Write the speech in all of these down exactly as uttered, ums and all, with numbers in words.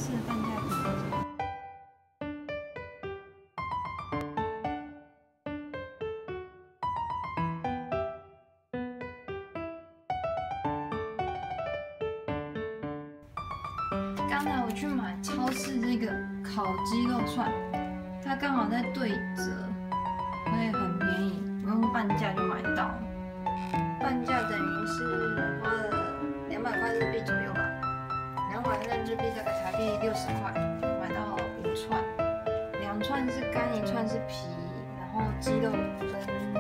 式的半价品。刚才我去买超市这个烤鸡肉串，它刚好在对折，所以很便宜，我用半价就买到。半价等于是花了两百块日币左右吧，两百块日币大概台币六十块，买到五串，两串是干，一串是皮，然后鸡肉跟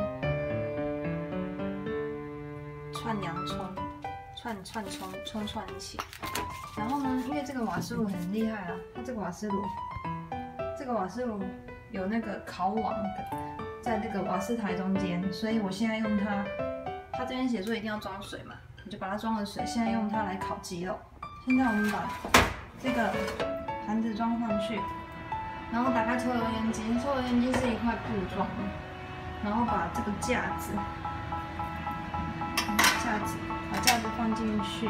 串洋葱。 串串葱葱串一起，然后呢，因为这个瓦斯炉很厉害啊，它这个瓦斯炉，这个瓦斯炉有那个烤网在这个瓦斯台中间，所以我现在用它，它这边写说一定要装水嘛，我就把它装了水，现在用它来烤鸡肉。现在我们把这个盘子装上去，然后打开抽油烟机，抽油烟机是一块布装的，然后把这个架子，架子。 把架子放进去，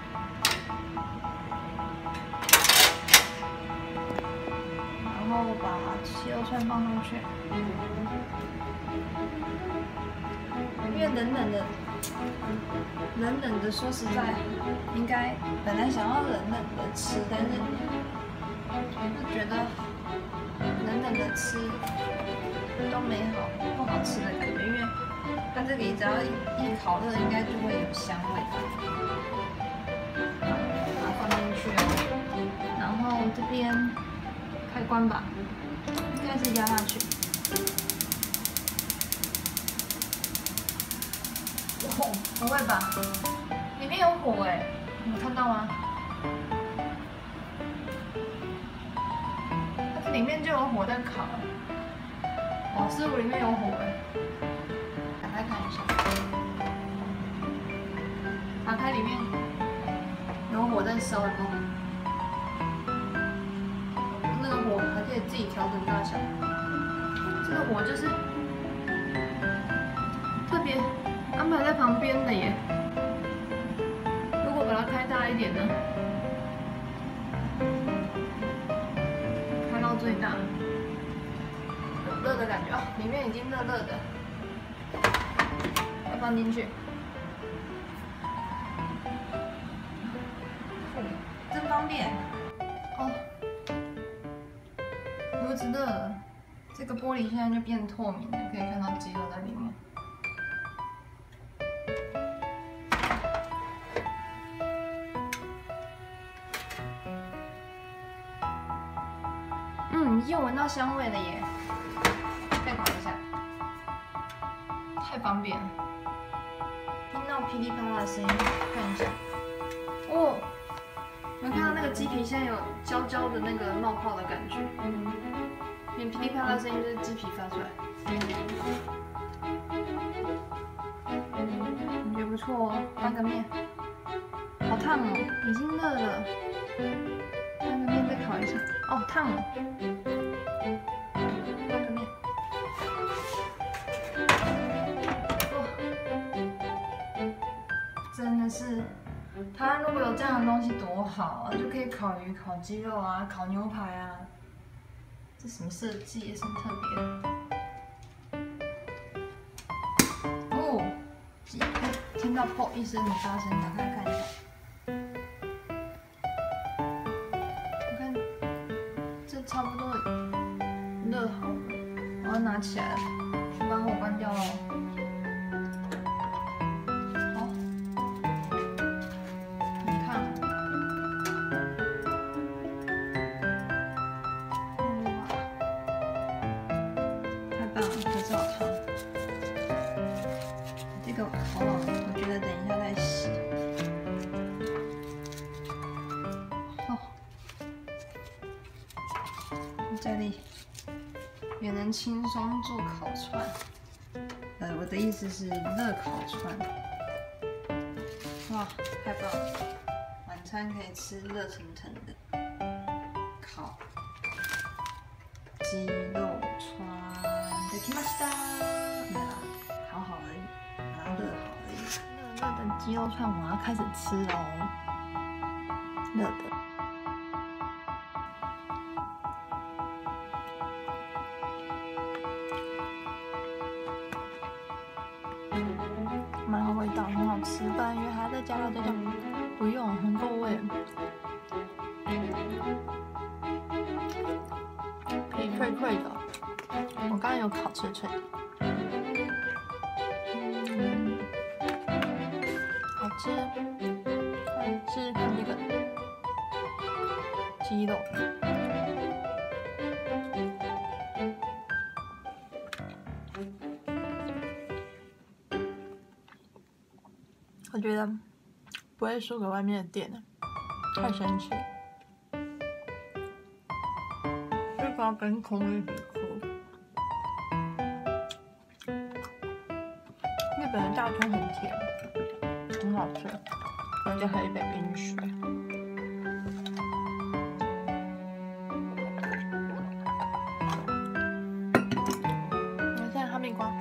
然后把鸡肉串放上去。因为冷冷的，冷冷的，说实在，应该本来想要冷冷的吃，但是就觉得冷冷的吃都没好不好吃的感觉，因为。 它这个只要一一烤热，应该就会有香味吧。把它放进去哦，然后这边开关吧，应该是压下去。火不会吧？里面有火哎，你看到吗？它里面就有火在烤。瓦斯炉里面有火哎。 来看一下，打开里面有火在烧的吗？那个火还可以自己调整大小。这个火就是特别安排在旁边的耶。如果把它开大一点呢？开到最大，有热的感觉啊，里面已经热热的。 放进去，真方便哦！炉子热了，这个玻璃现在就变透明了，可以看到鸡肉在里面。嗯，已经闻到香味了耶！再烤一下，太方便了。 听到噼里啪啦的声音，看一下。哦，有看到那个鸡皮现在有焦焦的那个冒泡的感觉。嗯，连噼里啪啦的声音就是鸡皮发出来。嗯，感觉不错哦，翻个面。好烫哦，已经热了。翻个面再烤一下。哦，烫哦。翻个面。 真的是，台湾如果有这样的东西多好啊，就可以烤鱼、烤鸡肉啊、烤牛排啊。这什么设计也是特别的。哦，听到砰一声很大声，打开看一下。我看这差不多热好了，我要拿起来了，我把火关掉了。 这个烤网，我觉得等一下再洗。哦，这里也能轻松做烤串。呃，我的意思是热烤串。哇，太棒了！晚餐可以吃热腾腾的烤鸡肉串。できました。好好而已。 热好而已，热热的鸡肉串，我要开始吃喽，热的。 蛮好味道，很好吃。不然因为还要再加辣椒酱，不用，很够味。皮脆脆的，我刚刚有烤脆脆的，嗯，好吃。来试试看这个鸡肉。我觉得不会输给外面的店的，太神奇了。这个要跟空一起喝。日本的大葱很甜，很好吃，然后就喝一杯冰水。你看现在哈密瓜。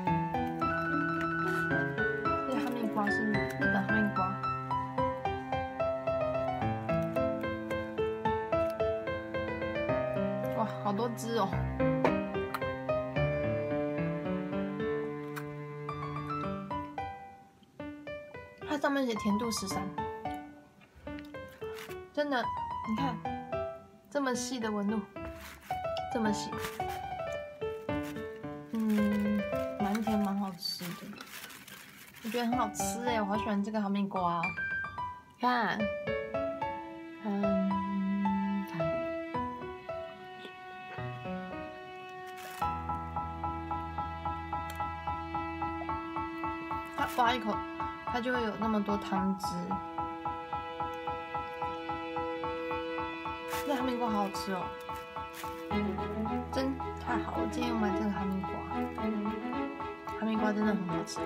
瓜是日本哈密瓜，哇，好多汁哦！它上面写甜度十三，真的，你看这么细的纹路，这么细，嗯，蛮甜，蛮好吃的。我觉得很好吃哎，我好喜欢这个哈密瓜哦！看，嗯，看，它挖一口，它就会有那么多汤汁。这哈密瓜好好吃哦，真太好了！今天我买这个哈密瓜，哈密瓜真的很好吃。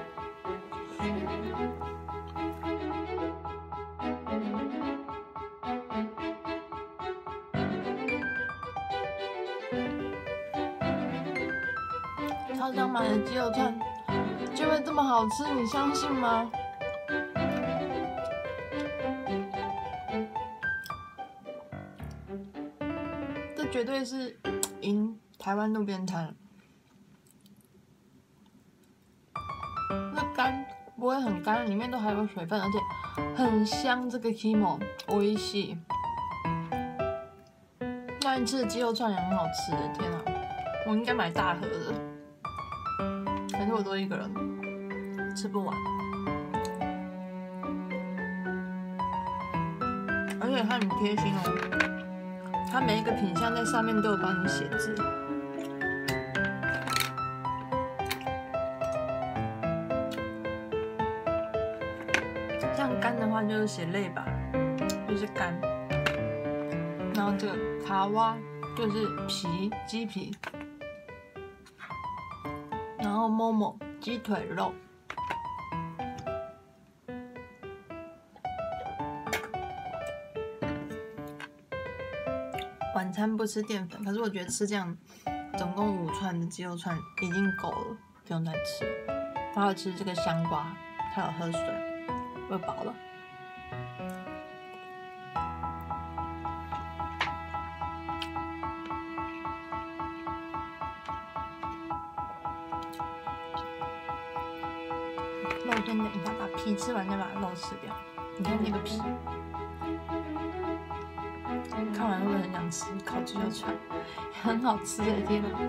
超商买的鸡肉串就会这么好吃，你相信吗？这绝对是赢台湾路边摊。那干不会很干，里面都还有水分，而且很香。这个 Kimo 美味しい。那一次的鸡肉串也很好吃，天啊！我应该买大盒的。可是我都一个人吃不完，而且它很贴心哦，它每一个品项在上面都有帮你写字。像干的话就是写类吧，就是干，然后这个卡哇就是皮，鸡皮。然后某某鸡腿肉，晚餐不吃淀粉，可是我觉得吃这样总共五串的鸡肉串已经够了，不用再吃。然后吃这个香瓜，还有喝水，我饱了。肉先等一下，把皮吃完再把肉吃掉。你看那个皮，看完会不会很想吃烤鸡肉串？很好吃的，天哪！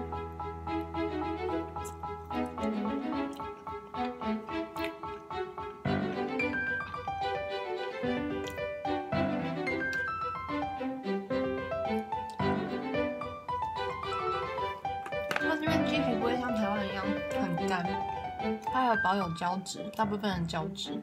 它这边鸡皮不会像台湾一样很干。它还有保有胶质，大部分的胶质，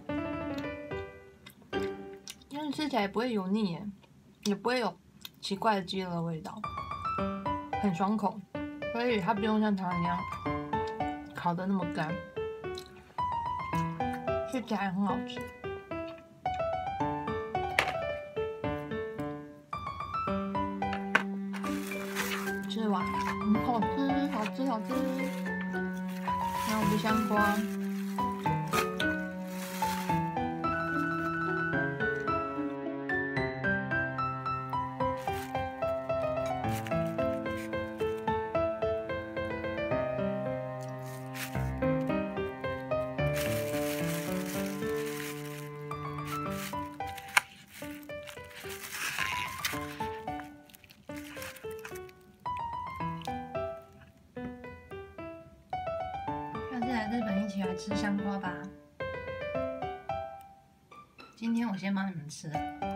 因为吃起来也不会油腻耶，也不会有奇怪的鸡肉的味道，很爽口，所以它不用像台湾一样烤得那么干，吃起来很好吃。吃完，很好吃，好吃，好吃。然后我的香瓜， 日本一起来吃香瓜吧。今天我先帮你们吃了。